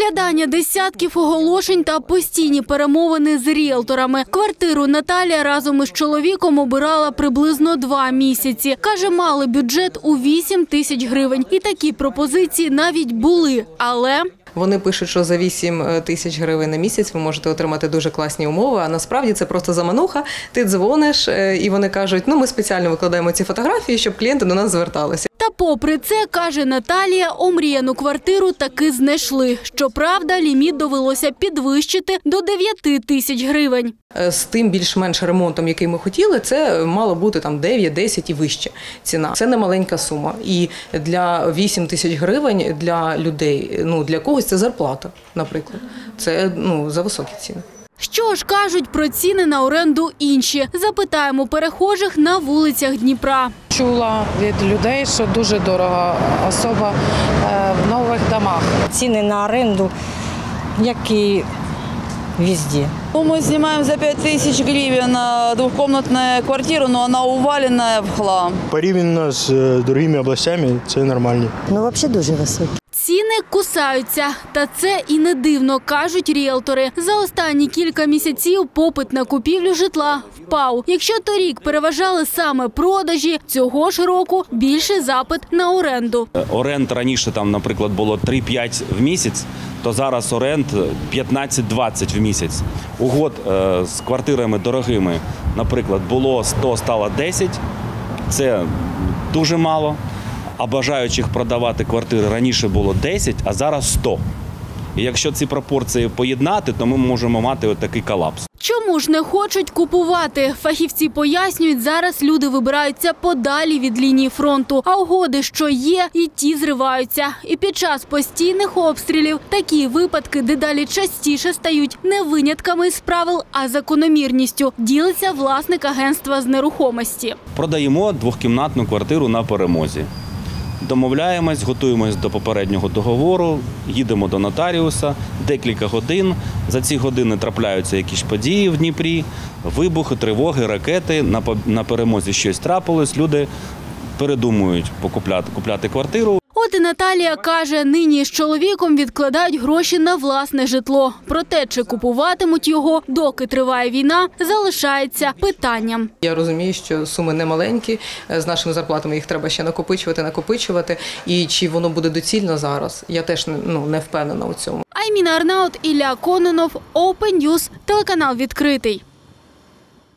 Розглядання десятків оголошень та постійні перемовини з ріелторами. Квартиру Наталія разом із чоловіком обирала приблизно 2 місяці. Каже, мали бюджет у 8 тисяч гривень. І такі пропозиції навіть були. Але... Вони пишуть, що за 8 тисяч гривень на місяць ви можете отримати дуже класні умови, а насправді це просто замануха. Ти дзвониш і вони кажуть, ми спеціально викладаємо ці фотографії, щоб клієнти до нас зверталися. Та попри це, каже Наталія, омріяну квартиру таки знайшли. Щоправда, ліміт довелося підвищити до 9 тисяч гривень. З тим більш-менш ремонтом, який ми хотіли, це мало бути 9, 10 і вище ціна. Це не маленька сума. І для 8 тисяч гривень для людей, для когось це зарплата, наприклад. Це за високі ціни. Що ж кажуть про ціни на оренду інші? Запитаємо перехожих на вулицях Дніпра. Чула від людей, що дуже дорого, особливо в нових домах. Ціни на оренду, як і везде. Мы снимаем за 5 тысяч гривен двухкомнатную квартиру, но она уваленная в хлам. Порівняно з другими областями це нормально. Взагалі дуже високі. Ціни кусаються. Та це і не дивно, кажуть ріелтори. За останні кілька місяців попит на купівлю житла впав. Якщо торік переважали саме продажі, цього ж року більший запит на оренду. Оренд раніше, наприклад, було 3-5 в місяць, то зараз оренд 15-20 в місяць. Угод з квартирами дорогими, наприклад, було 100, стало 10. Це дуже мало. А бажаючих продавати квартири раніше було 10, а зараз 100. І якщо ці пропорції поєднати, то ми можемо мати такий колапс. Чому ж не хочуть купувати? Фахівці пояснюють, зараз люди вибираються подалі від лінії фронту. А угоди, що є, і ті зриваються. І під час постійних обстрілів такі випадки дедалі частіше стають не винятками з правил, а закономірністю. Ділиться власник агентства з нерухомості. Продаємо двохкімнатну квартиру на Перемозі. Домовляємось, готуємось до попереднього договору, їдемо до нотаріуса, декілька годин. За ці години трапляються якісь події в Дніпрі, вибухи, тривоги, ракети. На Перемозі щось трапилось, люди передумують купляти квартиру. От і Наталія каже, нині з чоловіком відкладають гроші на власне житло. Проте, чи купуватимуть його, доки триває війна, залишається питанням. Я розумію, що суми не маленькі, з нашими зарплатами їх треба ще накопичувати. І чи воно буде доцільно зараз, я теж не впевнена у цьому. Айміна Арнаут, Ілля Кононов, Open News, телеканал «Відкритий».